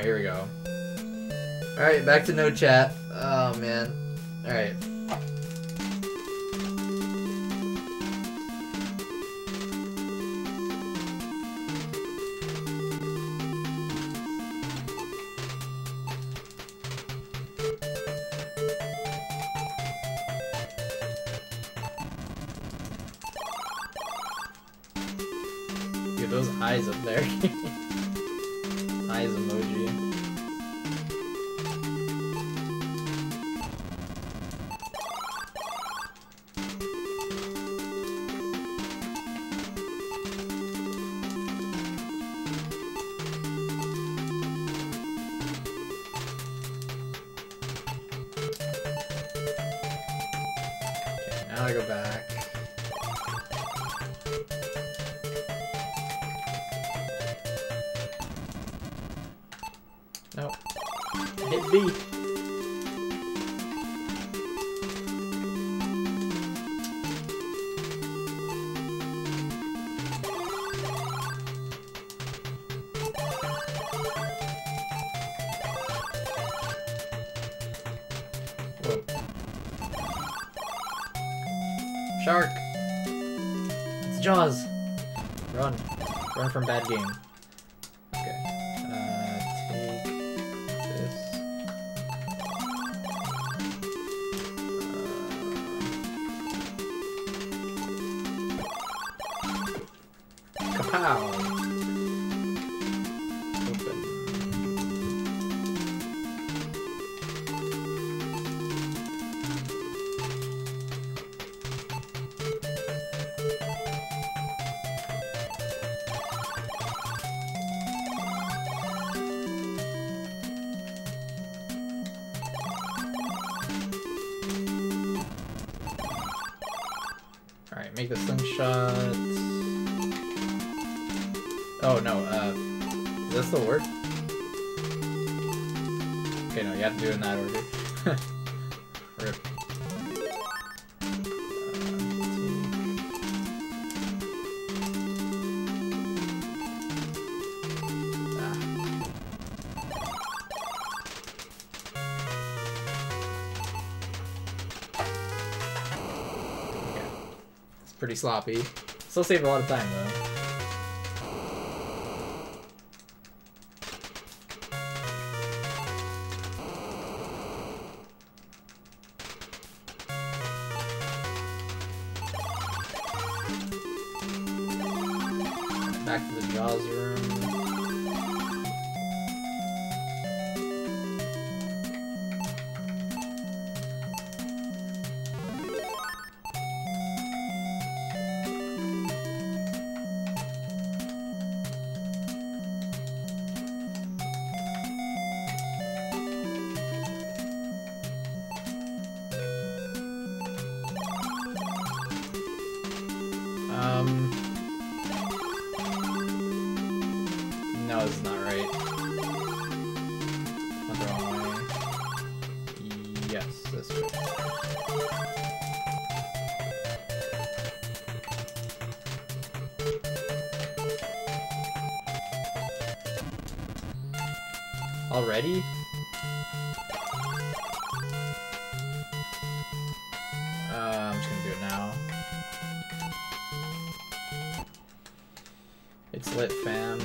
Alright, here we go. Alright, back to no chat. Oh, man. Alright. Dude, those eyes up there. Eyes emoji. Okay, now I go back. Nope. Hit B. Whoa. Shark! It's Jaws! Run. Run from bad game. Okay. Take this. Kapow! Open. Alright, make the slingshot. Oh no, does that still work? Okay, no, you have to do it in that order. Rip. Pretty sloppy. Still saved a lot of time though. Back to the Jaws room. No, this is not right. Went the wrong way. Yes, this way. Already? I'm just gonna do it now. It's lit, fam.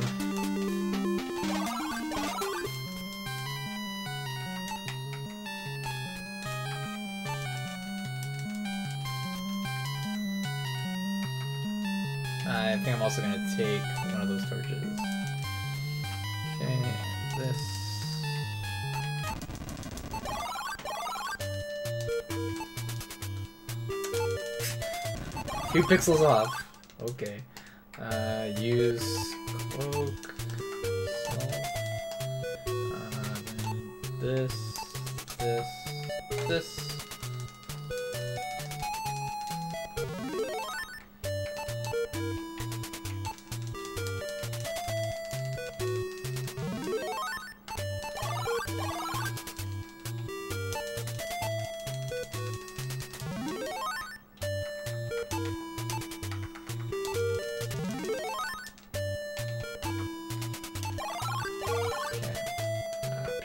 I think I'm also gonna take one of those torches. Okay, this. Few pixels off. Okay. Use cloak. Salt. This.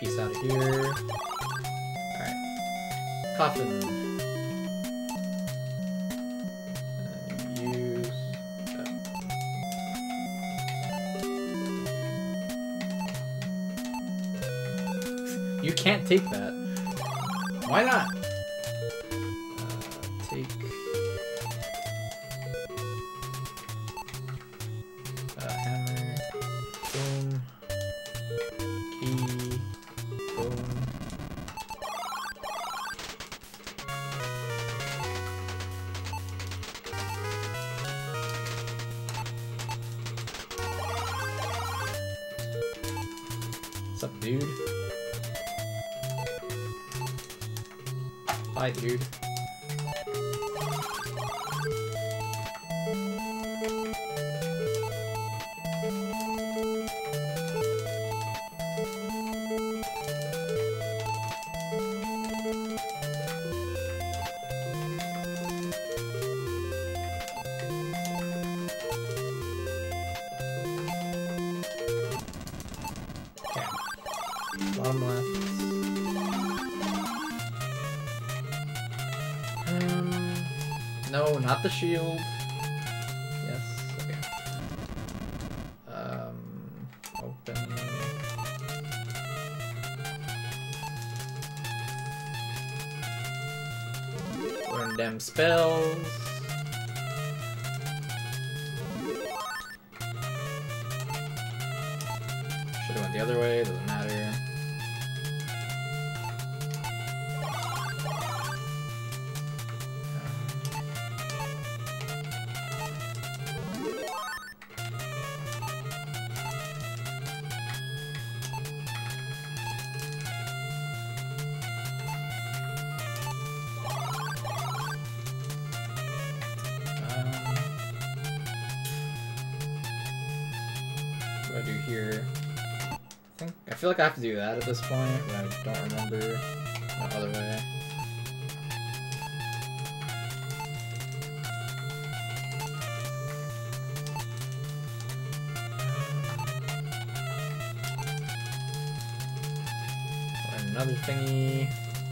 piece out of here. Alright. Coffin. Use... You can't take that. Why not? Take... hammer. Boom. Key. Boom. What's up, dude? Bye, dude. Okay. Bottom left. No, not the shield. Yes, okay. Open. Learn them spells. Should've went the other way, doesn't matter. What do I do here? I feel like I have to do that at this point, but I don't remember the other way. Another thingy.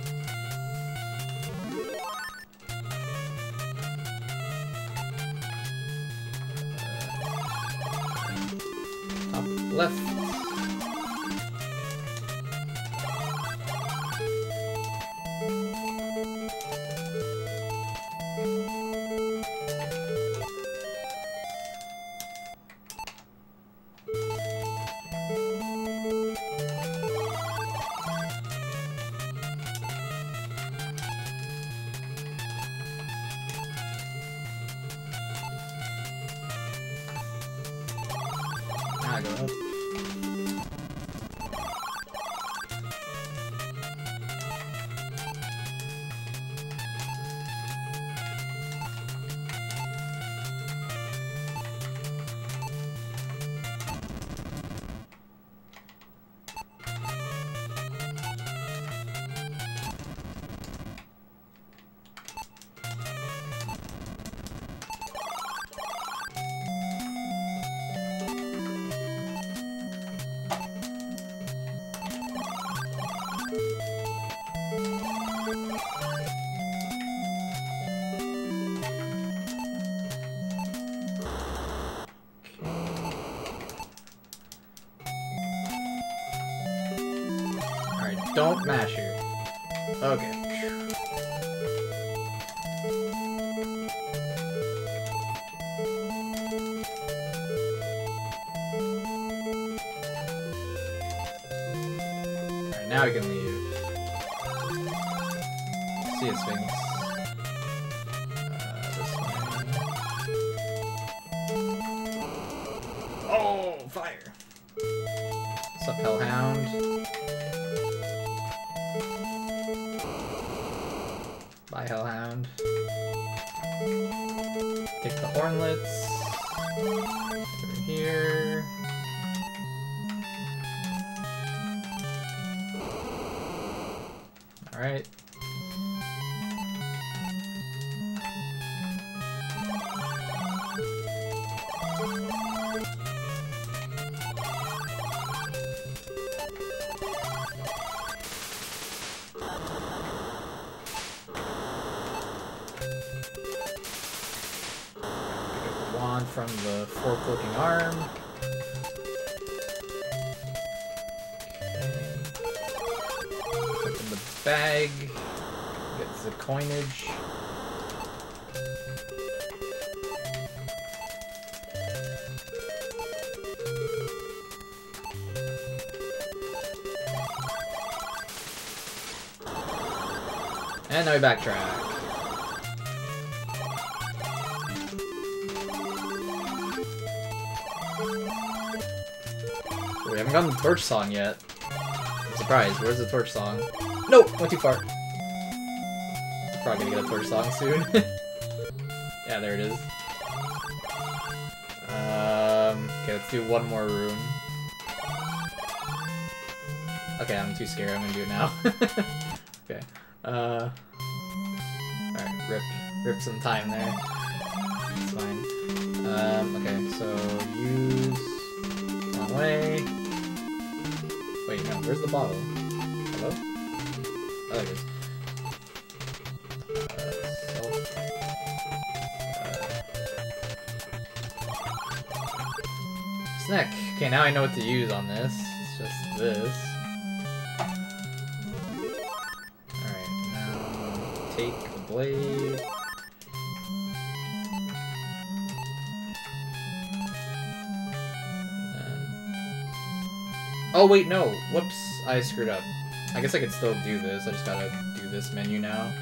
Top left. Go up. Don't mash here. Okay. Alright, now we can leave. See a Sphinx. This way. Oh, fire! What's up, Hellhound? Bye, Hellhound. Take the Hornlets. Over here. Alright. from the fork-looking arm. Okay. Open the bag. Get the coinage. And now we backtrack. We haven't gotten the torch song yet. I'm surprised. Where's the torch song? No! Went too far. Probably gonna get a torch song soon. Yeah, there it is. Okay, let's do one more room. Okay, I'm too scared. I'm gonna do it now. Okay. Alright, rip some time there. It's fine. Okay, so use wrong way. Wait, no, where's the bottle? Hello? Oh, there it is. Snack. Okay, now I know what to use on this. It's just this. Alright, now take the blade. Oh wait, no! Whoops, I screwed up. I guess I could still do this, I just gotta do this menu now.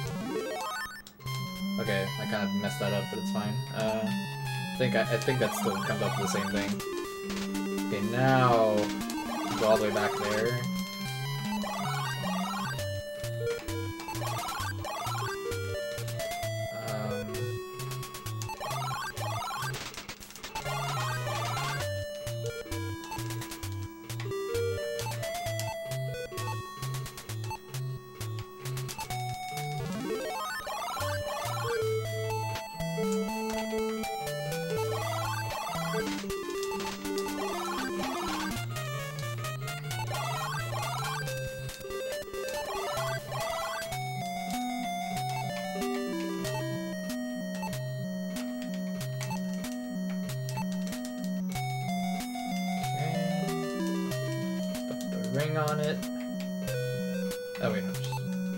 Okay, I kind of messed that up, but it's fine. I think that still comes up to the same thing. Okay, now go all the way back there. Ring on it. Oh wait, no, just...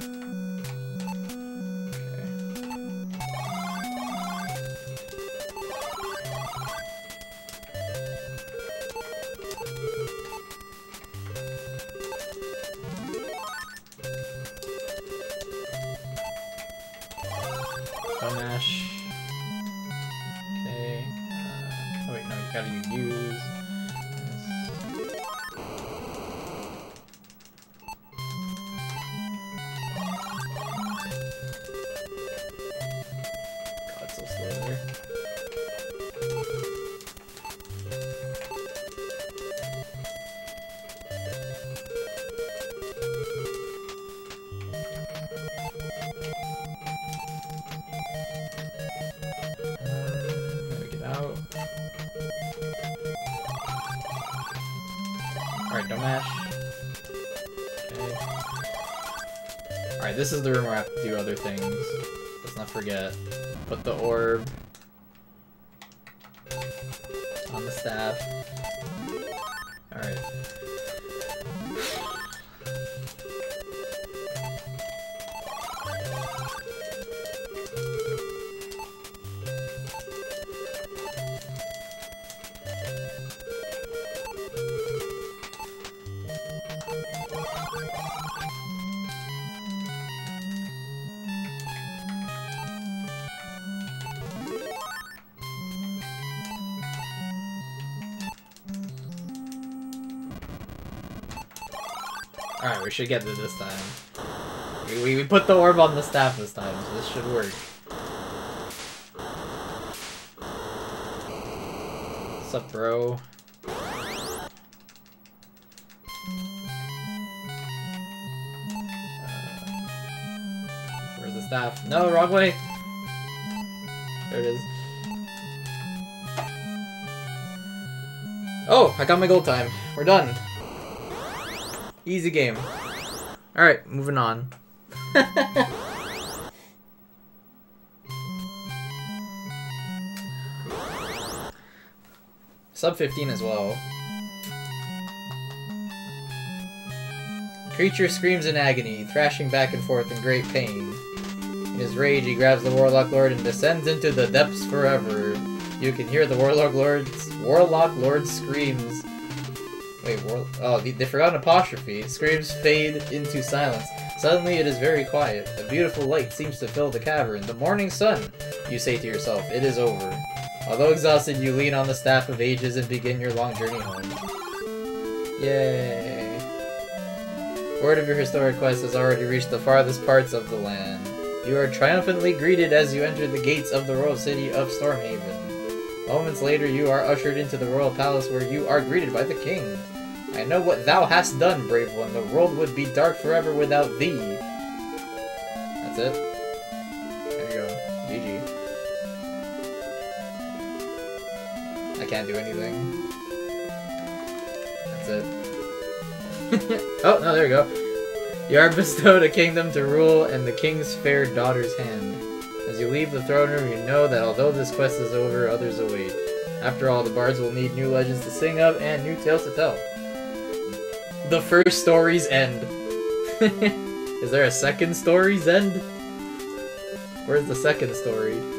Okay. Don't mash. Okay. Oh wait, no, you gotta use. Alright, don't mash. Okay. Alright, this is the room where I have to do other things. Let's not forget. Put the orb on the staff. Alright. Alright, we should get it this time. We put the orb on the staff this time, so this should work. What's up, bro? Where's the staff? No, wrong way! There it is. Oh, I got my gold time. We're done. Easy game. Alright, moving on. Sub 15 as well. Creature screams in agony, thrashing back and forth in great pain. In his rage, he grabs the Warlock Lord and descends into the depths forever. You can hear the Warlock Lord's screams. Wait, they forgot an apostrophe. Screams fade into silence. Suddenly, it is very quiet. A beautiful light seems to fill the cavern. The morning sun, you say to yourself. It is over. Although exhausted, you lean on the Staff of Ages and begin your long journey home. Yay. Word of your historic quest has already reached the farthest parts of the land. You are triumphantly greeted as you enter the gates of the royal city of Stormhaven. Moments later, you are ushered into the royal palace where you are greeted by the king. I know what thou hast done, brave one. The world would be dark forever without thee. That's it. There you go. GG. I can't do anything. That's it. Oh, no, there you go. You are bestowed a kingdom to rule in the king's fair daughter's hand. As you leave the throne room, you know that although this quest is over, others await. After all, the bards will need new legends to sing of and new tales to tell. The first story's end. Is there a second story's end? Where's the second story?